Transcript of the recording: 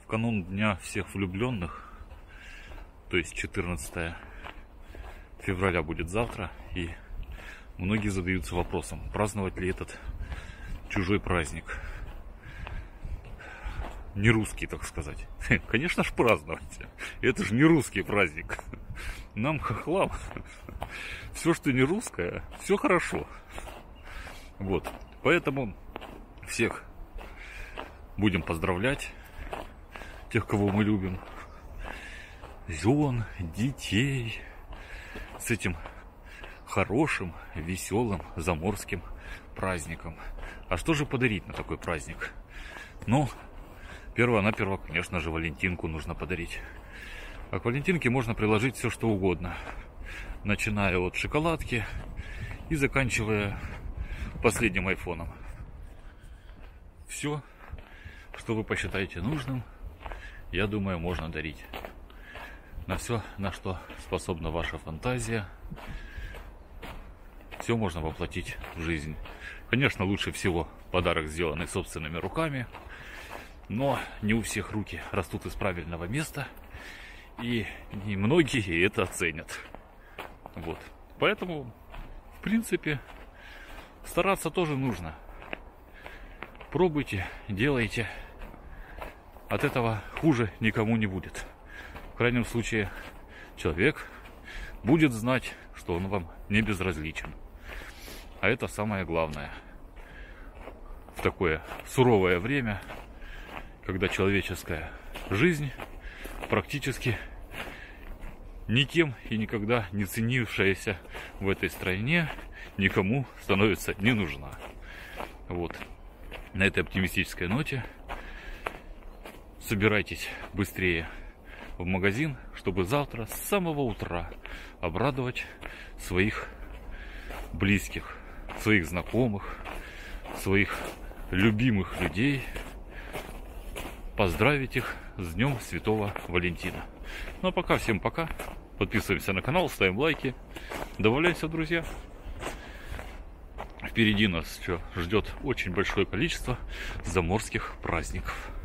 В канун Дня всех влюбленных, то есть 14 февраля будет завтра, и многие задаются вопросом, праздновать ли этот чужой праздник. Не русский, так сказать. Конечно ж, праздновать. Это же не русский праздник. Нам, хохлам, все, что не русское, все хорошо. Вот. Поэтому всех будем поздравлять. Тех, кого мы любим. Жен, детей. С этим хорошим, веселым, заморским праздником. А что же подарить на такой праздник? Ну, перво-наперво, конечно же, Валентинку нужно подарить. А к Валентинке можно приложить все, что угодно. Начиная от шоколадки и заканчивая последним айфоном. Все, что вы посчитаете нужным, я думаю, можно дарить. На все, на что способна ваша фантазия, все можно воплотить в жизнь. Конечно, лучше всего подарок, сделанный собственными руками. Но не у всех руки растут из правильного места. И немногие это оценят. Вот. Поэтому, в принципе, стараться тоже нужно. Пробуйте, делайте. От этого хуже никому не будет. В крайнем случае, человек будет знать, что он вам не безразличен. А это самое главное. В такое суровое время, когда человеческая жизнь практически никем и никогда не ценившаяся в этой стране никому становится не нужна. Вот. На этой оптимистической ноте собирайтесь быстрее в магазин, чтобы завтра с самого утра обрадовать своих близких, своих знакомых, своих любимых людей, поздравить их с Днем Святого Валентина. Ну а пока, всем пока. Подписываемся на канал, ставим лайки, добавляемся в друзья. Впереди нас ждет очень большое количество заморских праздников.